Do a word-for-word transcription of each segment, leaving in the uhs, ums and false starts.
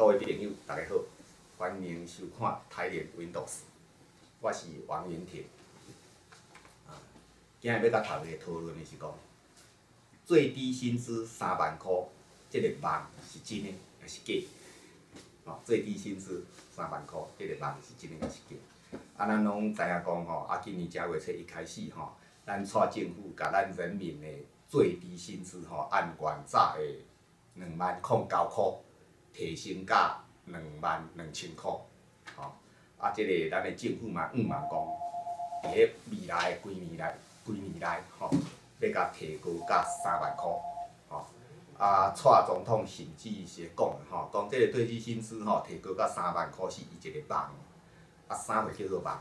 各位朋友，大家好，欢迎收看台联 Windows， 我是王云婷。啊，今日要甲大家讨论的是讲，最低薪资三万块，这个梦是真的还是假？哦，最低薪资三万块，这个梦是真的还是假？啊，咱拢知影讲吼，啊，今年正月初一开始吼，咱蔡政府甲咱人民的最低薪资吼，按原早的两万零九块。 提升到两万两千块，吼、哦，啊，即、这个咱的政府嘛，预嘛讲，伫咧未来的几年内，几年内，吼、哦，要甲提高到三万块，吼、哦，啊，蔡总统甚至是讲，吼，讲即个最低薪资吼提高到三万块是伊一个梦，啊，啥会叫做梦？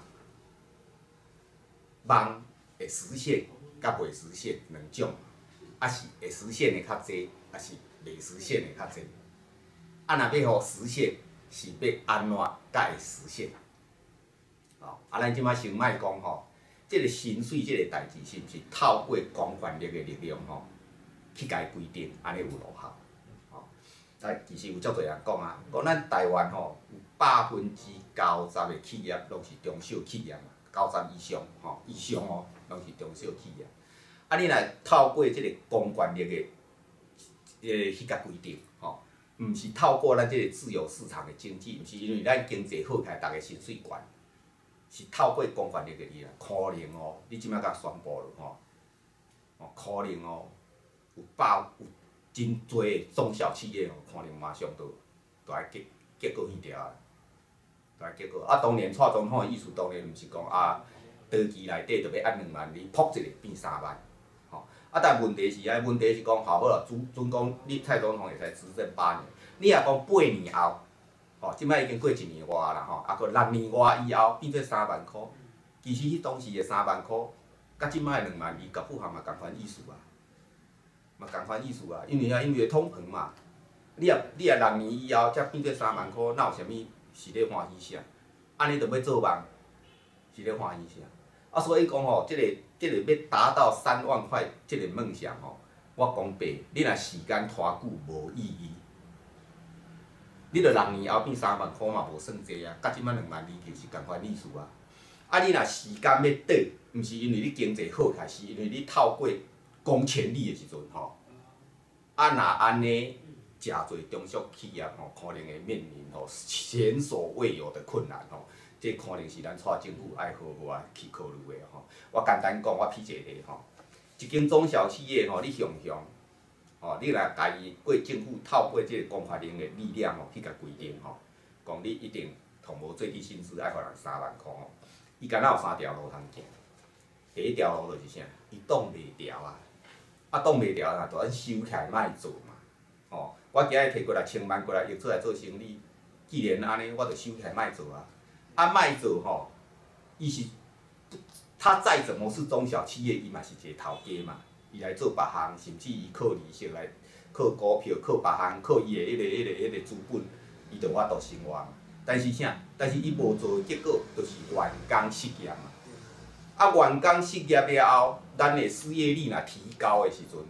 梦会实现，甲袂实现两种，啊是会实现的较济，啊是袂实现的较济。 啊，若要互实现，是要安怎才会实现？哦，啊，咱即摆先莫讲吼，即、这个薪水即个代志是毋是透过公权力的力量吼，去甲伊规定，安尼有落效？哦，但其实有足侪人讲啊，讲咱台湾吼有百分之九十的企业拢是中小企业嘛，九十以上吼以上哦，拢是中小企业。啊，你若透过即个公权力的诶去甲规定吼。 毋是透过咱即个自由市场的经济，毋是因为咱经济好起来，逐个薪水悬，是透过公权力的力量。可能哦，你即摆甲宣布了吼，哦，可能哦，有百有真多的中小企业哦，可能马上都都爱结结果去掉啊，都爱结果。啊，当年蔡总统的意思当然毋是讲啊，长期内底就要按两万，你扑一个变三万。 啊，但问题是啊，问题是讲，好好啦，准准讲你蔡总统会使执政八年，你若讲八年后，吼，即摆已经过一年外啦吼，啊，搁六年外以后变做三万箍，其实迄当时的三万箍，甲即摆的两万二，甲富含嘛共款意思啊，嘛共款意思啊，因为啊，因为通膨嘛，你若你若六年以后才变做三万箍，哪有啥物是咧欢喜啥？安尼就要做梦，是咧欢喜啥？ 啊，所以讲吼，即、这个、即、这个要达到三万块即个梦想吼，我讲白，你若时间拖久无意义。你着六年后变三万块嘛，无算济啊，甲即摆两万二其实共款意思啊。啊，你若时间要短，毋是因为你经济好起来，是因为你透过公权力的时阵吼，啊，若安尼，诚侪中小企业吼，可能会面临吼前所未有的困难吼。 这可能是咱蔡政府爱好好啊去考虑的吼。我简单讲，我批一个例吼，一间中小企业吼，你想想，吼，你若家己过政府透过这个公权力的力量吼，去甲规定吼，讲你一定同无最低薪资爱互人三万箍吼，伊敢若有三条路通行。第一条路就是啥？伊挡袂牢啊，啊挡袂牢啊，就咱收起来莫做嘛。吼，我今日摕过来千万过来用出来做生意，既然安尼，我就收起来莫做啊。 啊，卖做吼，伊是，他再怎么是中小企业，伊嘛是一个头家嘛，伊来做别项，甚至伊靠利息来，靠股票，靠别项，靠伊的迄个、迄个、迄个资本，伊就法度生活嘛。但是啥？但是伊无做的结果，就是员工失业嘛。啊，员工失业了后，咱的失业率若提高的时阵，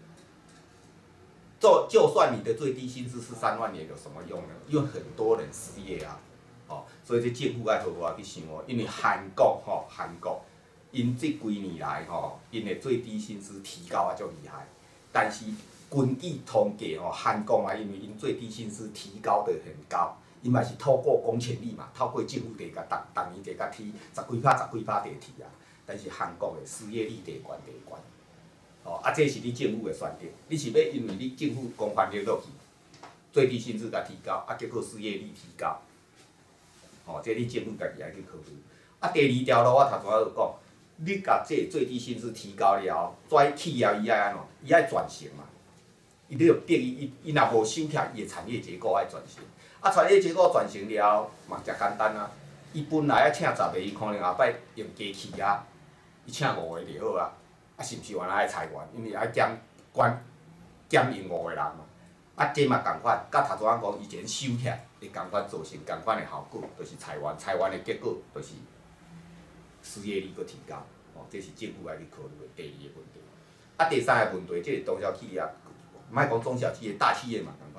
做就算你的最低薪资是三万元，有什么用呢？因为很多人失业啊。 哦，所以这政府爱好好去想哦，因为韩国吼，韩国因这几年来吼，因的最低薪资提高啊，足厉害。但是根据统计吼，韩国嘛，因为因最低薪资提高得很高，因嘛是透过公权力嘛，透过政府地甲逐逐年地甲提十几趴、十几趴地提啊。但是韩国的失业率地悬地悬。哦，啊，这是你政府的选择，你是要因为你政府公权力落去，最低薪资甲提高，啊，结果失业率提高。 吼、哦，这你政府家己爱去考虑。啊，第二条路我头拄仔就讲，你甲这最低薪资提高了后，跩企业伊爱安怎？伊爱转型嘛。伊你着逼伊，伊伊若无收起，伊的产业结构爱转型。啊，产业结构转型了后，嘛诚简单啊。伊本来爱请十个，伊可能后摆用机器啊，伊请五个就好啊。啊，是毋是原来爱裁员？因为爱减管减用五个人嘛。啊，这嘛共款，甲头拄仔讲以前收起来。 会共款造成共款的效果，就是裁员，裁员的结果就是失业率搁提高，哦，这是政府爱去考虑的第二个问题。啊，第三个问题，即、这个中小企业，莫讲中小企业，大企业嘛共款，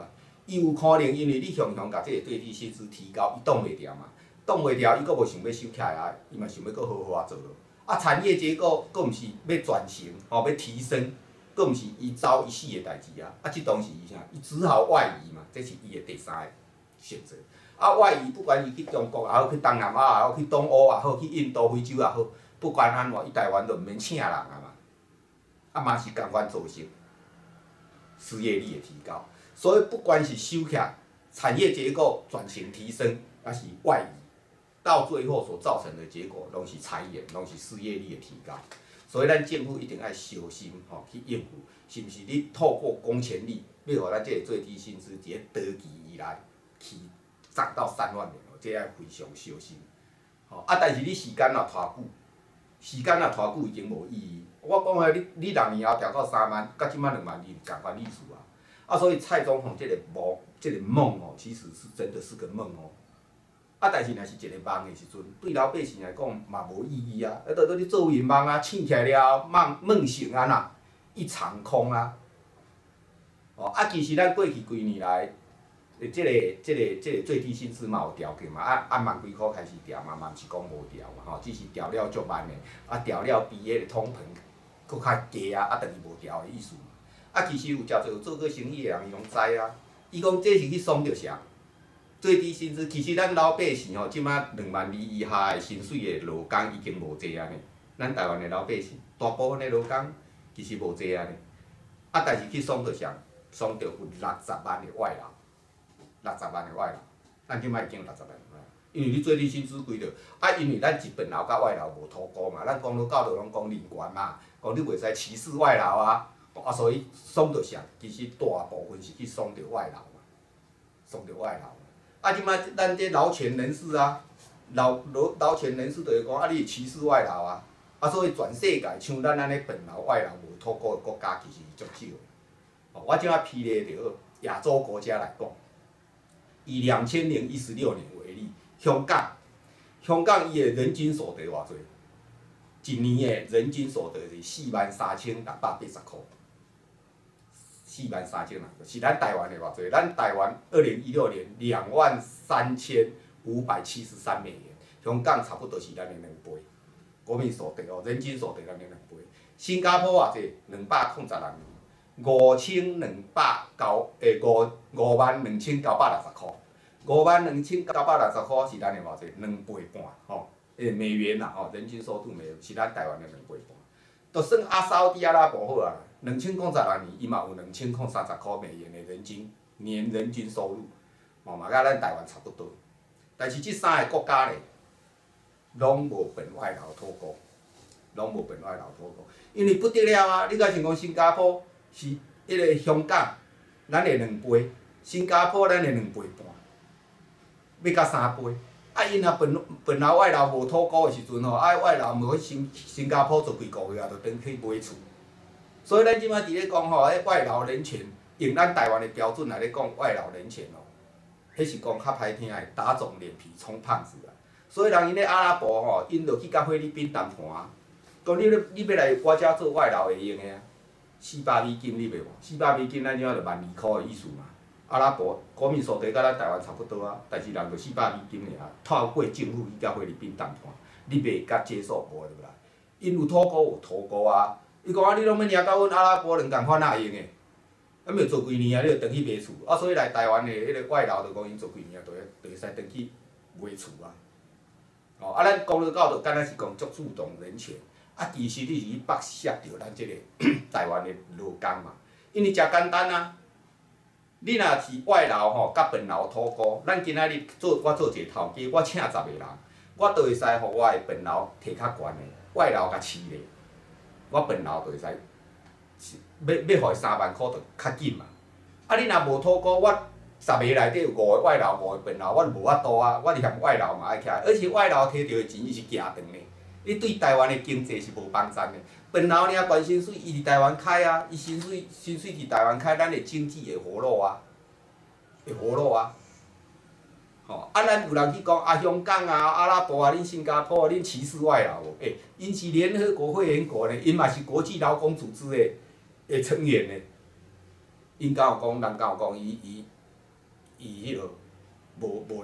伊有可能因为你向向甲即个最低薪资提高，伊挡袂牢嘛，挡袂牢，伊阁无想要收起来啊，伊嘛想要阁好好啊做咯。啊，产业结构阁毋是要转型，吼、要提升，阁毋是一朝一夕的代志啊。啊，即当时伊啥？伊只好外移嘛，这是伊的第三个选择。啊，外移不管伊去中国也好，去东南亚也好，去东欧也好，去印度、非洲也好，不管安怎，伊台湾就毋免请人啊嘛。啊，嘛是共款造成失业率的提高。所以不管是收起来，产业结构转型提升，还是外移，到最后所造成的结果，拢是裁员，拢是失业率的提高。所以咱政府一定要小心吼、去应付，是毋是你透过公权力，要互咱这个最低薪资伫咧短期以来去涨到三万元哦，这要非常小心。吼、啊，但是你时间若拖久，时间若拖久已经无意义。我讲诶，你你六年后调到三万，甲即摆两万二共款意思啊。啊，所以蔡总统这个梦，这个梦哦，其实是真的是个梦哦。啊，但是若是一个梦的时阵，对老百姓来讲嘛无意义啊。啊，倒倒你做圆梦啊，醒起来了，梦梦醒安那一场空啊。哦，啊，其实咱过去几年来，诶，即、这个、即、这个、即、这个最低薪资嘛有调过嘛，啊，按万几箍开始调嘛，嘛毋是讲无调嘛，吼，只是调了足慢的，啊，调了比迄个通膨搁较低啊，啊，但是无调的意思。啊，其实有诚侪有做过生意的人，伊拢知啊。伊讲这是去爽着啥？最低薪资，其实咱老百姓吼，即摆两万二以下的薪水的劳工已经无济啊呢。咱台湾的老百姓，大部分的劳工其实无济啊呢。啊，但是去爽着啥？爽着有六十万的外劳，六十万的外劳，咱即摆已经有六十万的外劳。因为你最低薪资规着，啊，因为咱是本劳甲外劳无脱钩嘛，咱讲到到就拢讲人权嘛，讲你袂使歧视外劳啊。啊，所以爽着啥？其实大部分是去爽着外劳嘛，爽着外劳。啊，即摆咱这劳权人士啊，劳劳劳权人士就是讲啊，你歧视外劳啊，啊，所以全世界像咱安尼本劳外劳无脱钩的国家，其实是足少的。哦，我即摆批咧着亚洲国家来讲，以两千零一十六年为例，香港，香港伊的人均所得偌济？一年的人均所得是四万三千六百八十箍。四万三千人，是咱台湾的偌济？咱台湾二零一六年两万三千五百七十三美元，香港差不多是咱的两倍。国民所得哦，人均所得咱的两倍。新加坡偌济？两百零十人，五千两百九诶五五万两千九百六十箍，五万两千九百六十箍是咱的偌济？两倍半吼，诶美元啦吼，人均收入美元是咱台湾的两倍半。就算阿沙烏地阿拉伯好啊，两千零十六年，伊嘛有两千零三十箍美元的人均年人均收入，嘛嘛甲咱台湾差不多。但是即三个国家咧，拢无本外劳脱钩，拢无本外劳脱钩，因为不得了啊！你甲像讲新加坡是迄个香港，咱的两倍，新加坡咱的两倍半，要甲三倍。啊，因若本本劳外劳无脱钩的时阵吼，啊外劳无去新新加坡做几个月啊，就转去买厝。所以咱即摆伫咧讲吼，迄外劳人权，用咱台湾的标准来咧讲外劳人权哦，迄是讲较歹听的，打肿脸皮充胖子啊。所以人因咧阿拉伯吼，因就去甲菲律宾谈判啊，讲你你要来我遮做外劳会用的啊，四百美金你袂无？四百美金咱即摆就万二箍的意思嘛。阿拉伯国民所得甲咱台湾差不多啊，但是人就四百美金尔，透过政府去甲菲律宾谈判，你袂甲接受无入来，因有脱钩有脱钩啊。伊讲啊，你拢要领到阮阿拉伯两共款哪会用诶？啊，要做几年啊，你就转去买厝，啊，所以来台湾诶迄个外劳就讲因做几年啊，就会就会使转去买厝啊。哦，啊，咱讲到到就敢若是讲足注重人权，啊，其实你是去剥削着咱即个台湾诶劳工嘛，因为诚简单啊。你若是外劳吼，甲本劳脱钩，咱今仔日做我做一个头家，我请十个人，我就会使互我的本劳摕较悬的，外劳甲饲咧，我本劳就会使，要要互伊三万箍就较紧嘛。啊，你若无脱钩，我十个内底有五个外劳，五个本劳，我就无法度啊，我连外劳嘛爱起来，而且外劳摕到的钱伊是寄长的，你对台湾的经济是无帮助的。本劳领悬薪水，伊伫台湾开啊，伊薪水薪水伫台湾开，咱的经济会活络啊，会活络啊。吼、啊，咱有人去讲啊，香港啊、阿拉伯啊、恁新加坡啊，恁歧视外劳无？诶、欸，因是联合国会员国呢，因嘛是国际劳工组织的的成员呢。因敢有讲，人敢有讲，伊伊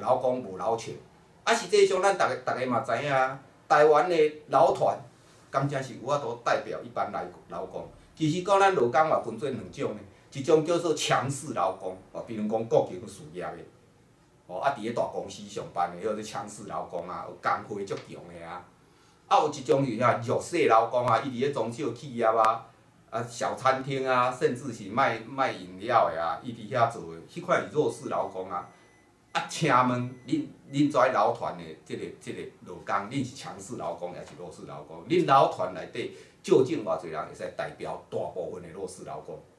劳工无劳权。啊，实际上咱逐个逐个嘛知影啊，台湾的劳团敢正是有法度代表一般来劳工。其实讲咱劳工也分做两种呢，一种叫做强势劳工，哦，比如讲国营事业的，哦，啊，伫咧大公司上班的，迄做强势劳工啊，有工会足强的啊。啊，有一种是遐弱势劳工啊，伊伫咧中小企业啊。啊，小餐厅啊，甚至是卖卖饮料的啊，伊伫遐做的，迄款是弱势劳工啊。啊，请问恁恁跩劳团的即、这个即、这个劳工，恁是强势劳工还是弱势劳工？恁劳团内底究竟偌侪人会使代表大部分的弱势劳工？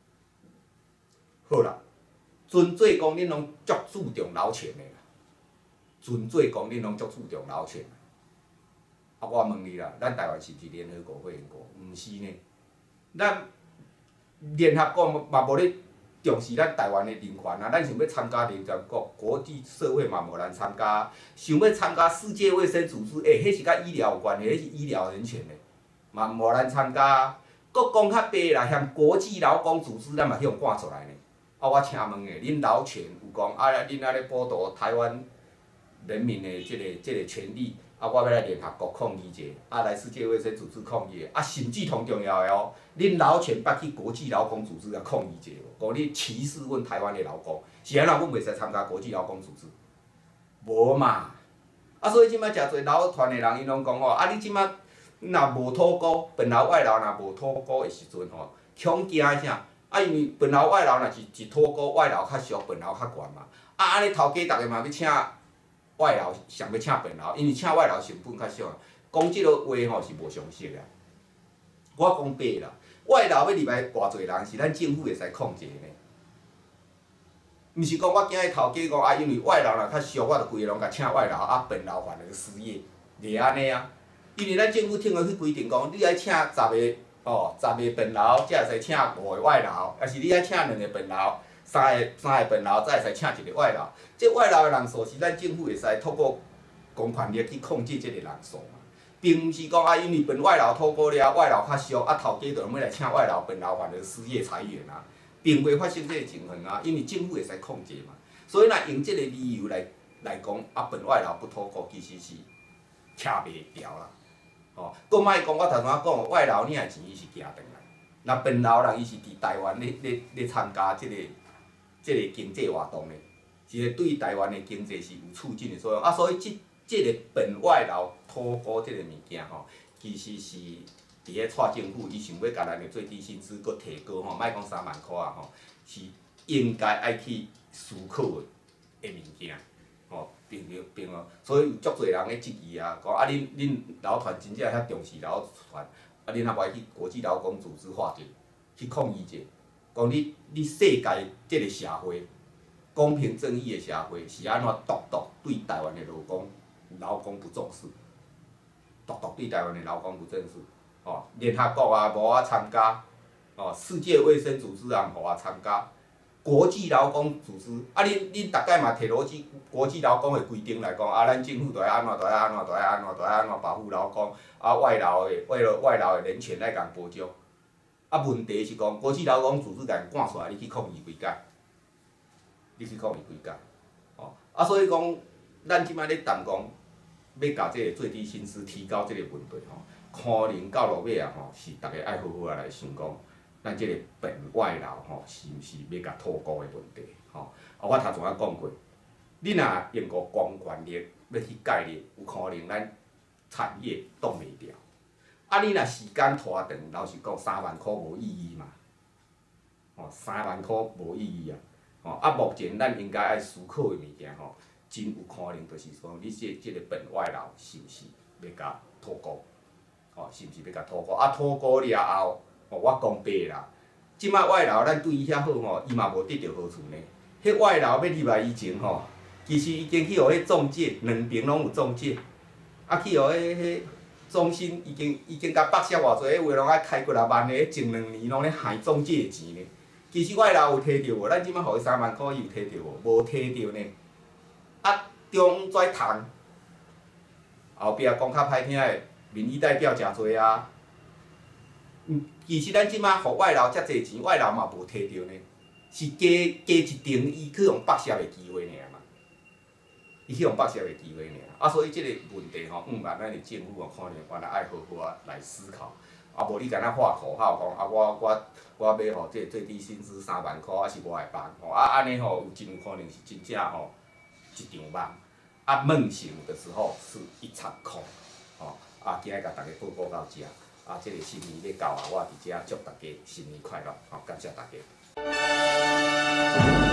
好啦，纯粹讲恁拢足注重劳权的啦，纯粹讲恁拢足注重劳权。啊，我问你啦，咱台湾是毋是联合国会员国？毋是呢。咱联合国嘛无咧重视咱台湾的人权啊，咱想要参加联合国国际社会嘛无咱参加，想要参加世界卫生组织，诶、欸，迄是甲医疗有关的，迄是医疗人权的，嘛无咱参加。搁讲较白啦，像国际劳工组织，咱嘛去互赶出来呢。啊，我请问诶，恁劳权有讲啊？恁安尼报道台湾人民的即、这个即、这个权利。啊，我要来联合国抗议者，啊，来世界卫生组织抗议，啊，甚至同重要的哦，恁劳权捌去国际劳工组织来抗议者，讲你歧视阮台湾的劳工，是安怎阮袂使参加国际劳工组织？无嘛，啊，所以即摆诚侪劳团的人，伊拢讲吼，啊，你即摆若无脱钩，本劳外劳若无脱钩的时阵吼，恐惊啥？啊，因为本劳外劳若是一脱钩，外劳较俗，本劳较悬嘛，啊，安尼头家逐个嘛要请。外劳想要请本劳，因为请外劳成本较俗，讲即个话吼是无常识啊。我讲白啦，外劳要入来偌侪人，是咱政府会使控制的呢。毋是讲我今日头家讲啊，因为外劳若较俗，我着规个拢甲请外劳，啊本劳反而失业，袂安尼啊。因为咱政府听落去规定讲，你爱请十个哦，十个本劳才会使请五个外劳，还是你爱请两个本劳？三个三个本劳，才会使请一个外劳。即外劳的人数是咱政府会使透过公权力去控制即个人数嘛，并毋是讲啊，因为本外劳透过了，外劳较俗，啊头家就要来请外劳，本劳反而失业裁员啊，并袂发生即个情形啊，因为政府会使控制嘛。所以若用即个理由来来讲，啊本外劳不透过，其实是扯袂调啦。哦，搁莫讲我头先讲外劳领的钱伊是寄转来，若本劳人伊是伫台湾咧咧咧参加即、这个。即个经济活动咧，是对台湾的经济是有促进的作用啊，所以即即个本外劳脱钩即个物件吼，其实是伫咧蔡政府，伊想要甲咱的最低薪资搁提高吼，莫讲三万块啊吼，是应该爱去思考的物件，吼，并并哦，所以有足侪人咧质疑啊，讲啊恁恁劳团真正遐重视劳团，啊恁若无爱去国际劳工组织化者去抗议者。讲你你世界即个社会，公平正义的社会是安怎独独对台湾的劳工劳工不重视，独独对台湾的劳工不重视。哦，联合国啊无我参加，哦，世界卫生组织也无我参加，国际劳工组织啊，恁恁大概嘛摕国际国际劳工的规定来讲，啊，咱政府着爱安怎着爱安怎着爱安怎着爱安怎保护劳工，啊，外劳的为了外劳的人权来共保障。啊，问题是讲国际劳工组织甲人赶出来，你去抗议几届？你去抗议几届？哦，啊，所以讲，咱即摆咧谈讲，要甲即个最低薪资提高即个问题吼，可能到落尾啊吼，是逐个爱好好啊来想讲，咱即个本外劳吼，是毋是要甲脱钩的问题？吼，啊，我头前仔讲过，你若用个公权力要去介入，有可能咱产业挡袂牢。啊！你若时间拖长，老实讲，三万箍无意义嘛。吼，三万箍无意义啊。吼，啊，目前咱应该爱思考的物件吼，真有可能就是讲，你即即个本外劳是毋是要甲脱钩？吼，是毋是要甲脱钩？啊，脱钩了后，吼，我讲白啦，即摆外劳咱对伊遐好吼，伊嘛无得到好处呢。迄外劳要入来以前吼，其实已经去互迄中介，两边拢有中介，啊，去互迄迄。中心已经已经甲剥削偌济，迄话拢爱开几若万个，前两年拢咧害中介的钱呢。其实外劳有摕着无？咱即摆互伊三万块，伊有摕着无？无摕着呢。啊，中跩趁，后壁讲较歹听的，民意代表诚济啊。嗯，其实咱即摆互外劳遮济钱，外劳嘛无摕着呢，是加加一层伊去互剥削的机会尔嘛。 伊希望北市的机会尔。啊，所以即个问题吼，五万咱的政府哦，可能原来爱好好啊来思考。啊，无你干那画口号讲啊，我我我要吼，这最低薪资三万箍，还是我来办吼？啊，安尼吼有真有可能是真正吼一场梦。啊，梦醒的时候是一场空。吼，啊，今日甲大家报告到遮。啊，即个新年要到啊，我伫遮祝大家新年快乐，吼，感谢大家。